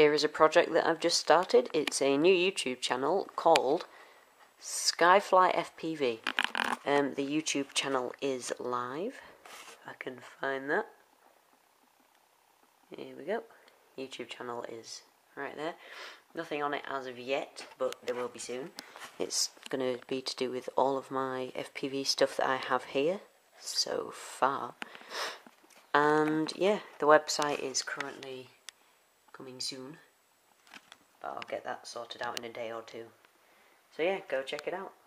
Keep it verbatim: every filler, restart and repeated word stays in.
here is a project that I've just started. It's a new YouTube channel called Skyfly F P V. Um, the YouTube channel is live. If I can find that. Here we go. YouTube channel is right there. Nothing on it as of yet, but there will be soon. It's going to be to do with all of my F P V stuff that I have here so far. And yeah, the website is currently coming soon, but I'll get that sorted out in a day or two. So yeah, go check it out.